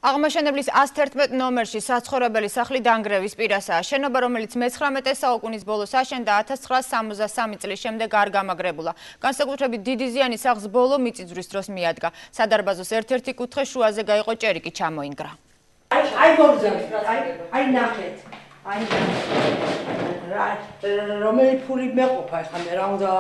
აღმაშენებლის 111 ნომერში საცხოვრებელი სახლი დანგრევის პირასაა. შენობა, რომელიც 19 საუკუნის ბოლოს აშენდა 1963 წლის შემდეგ არ გამაგრებულა. განსაკუთრებით დიდი ზიანი სახლს ბოლო მიწისძვრის დროს მიადგა. სადარბაზოს ერთ-ერთი კუთხე შუაზე გაიყო, ჭერი კი ჩამოინგრა. აი ნახეთ. რომელი ფული მეყოფა ახლა მე რა უნდა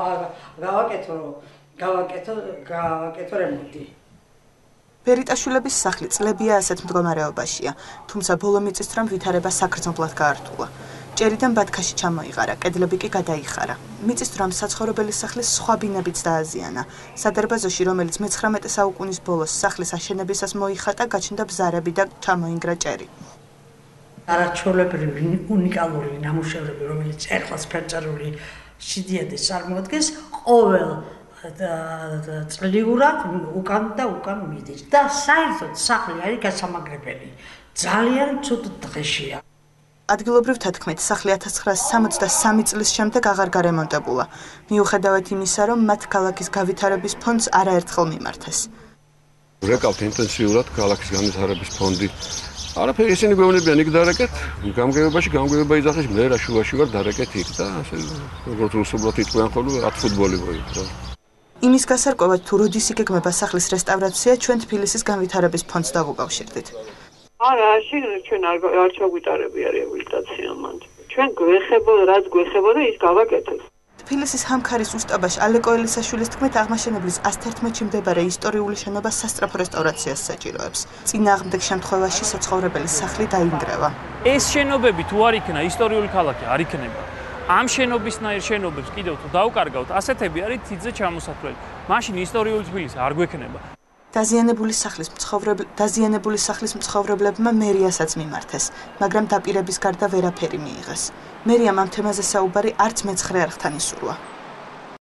გავაკეთო რემონტი. ბერიტაშვილების სახლი წლებია ასეთ მდგომარეობაშია, თუმცა ბოლო მიწისძვრამ ვითარება საგრძნობლად გაართულა. ჭერიდან ბათქაში ჩამოიღარა, კედლები კი გადაიხარა. მიწისძვრამ საცხოვრებელი სახლის სხვა ბინებიც დააზიანა. სადარბაზოში, რომელიც 19 საუკუნის ბოლოს სახლის აშენებისას მოიხატა, გაჩნდა ბზარები და ჩამოინგრა ჭერი. არაჩვეულებრივი უნიკალური ნამუშევრები, რომელიც ერთხელს ფერწერული სიდიადეს წარმოადგენს, ყოველ წლიურად უკან და უკან მიდის და საერთოდ სახლი არის გასამაგრებელი. ძალიან ცუდ დღეშია. ადგილობრივ თათქმით, სახლი 1963 წლის შემდეგ აღარ გარემონტებულა, მიუხედავად იმისა, რომ მათ ქალაქის გავითარების ფონდს არაერთხელ მიმართეს. ვეკავთ ინტენსიურად ქალაქის განვითარების ფონდი. არაფერი ისინი გვეუბნებიან იქ დარეკეთ, გამგებებაში იძახეს, მე რა შუაში ვარ დარეკეთ იქ და ასე როგორც რუსულად იტყვიან ხოლმე, ათ ფუტბოლი მოიქ რა. იმის გასარკვევად თუ როდის იგეგმება სახლის რესტავრაცია, ჩვენ თბილისის განვითარების ფონდს დავუკავშირდით. არა, ჩვენ არ ჩაგვიტარები რეაბილიტაცია მანდ. ჩვენ გვეხებოდა, რაც გვეხებოდა, ის გავაკეთეთ. თბილისის ჰამქარის უსტაბაში ალეკო ელისაშვილის თქმით, აღმაშენებლის 111-ში მდებარე ისტორიული შენობა სასწრაფო რესტავრაციას საჭიროებს. წინააღმდეგ შემთხვევაში საცხოვრებელი სახლი დაინგრევა. ეს შენობები თუ არ იქნა ისტორიული ქალაქი, არ იქნება. ამ შენობისნაირ შენობებს კიდევ თუ დავკარგავთ, ასეთები არის თითზე ჩამოსათვლელი. მაშინ ისტორიული თბილისი არ გვექნება. დაზიანებული სახლის მცხოვრებლებმა მერიასაც მიმართეს, მაგრამ დაპირების გარდა ვერაფერი მიიღეს. მერიამ ამ თემაზე საუბარი არც მეცხრე არხთან ისურვა.